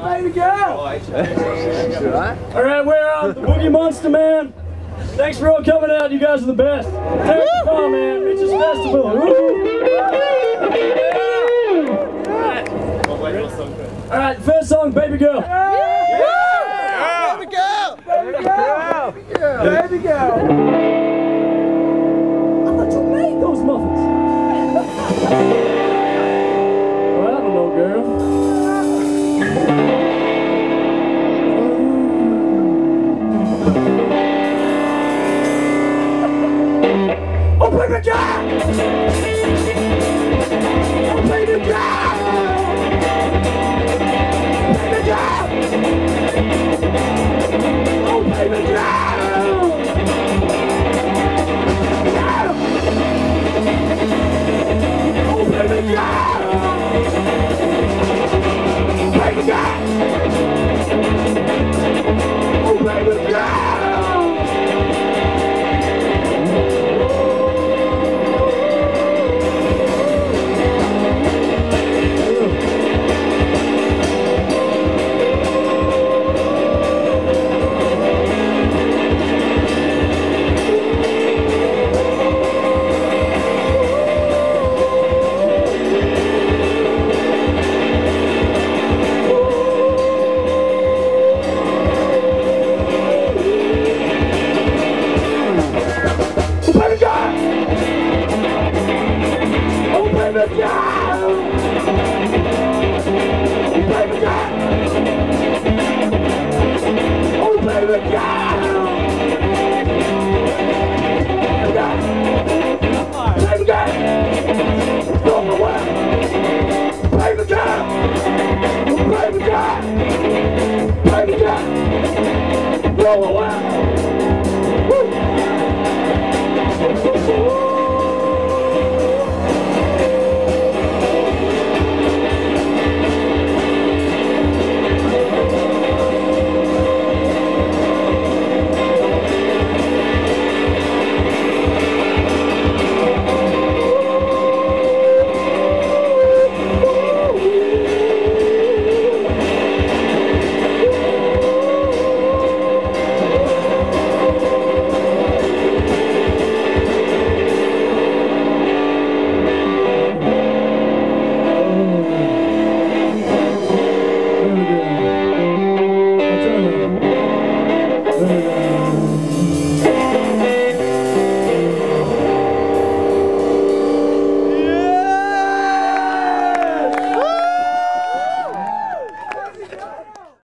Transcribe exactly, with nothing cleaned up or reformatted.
baby girl. All right, we're out. The Boogie Monster, man. Thanks for all coming out. You guys are the best. Thanks for coming, man. It's just festival. All right, first song, Baby Girl. Yeah. Yeah. Baby girl. Baby girl. Baby girl. Baby girl. I thought you made those muffins. Well, I don't know, girl. Oh, baby girl. Oh, baby girl. Oh, baby girl! Oh, baby girl! Baby girl! Oh, baby girl! Baby girl! Baby girl! Oh, baby girl! Baby girl! Don't go away! Baby girl! Baby girl! Baby girl! Go away!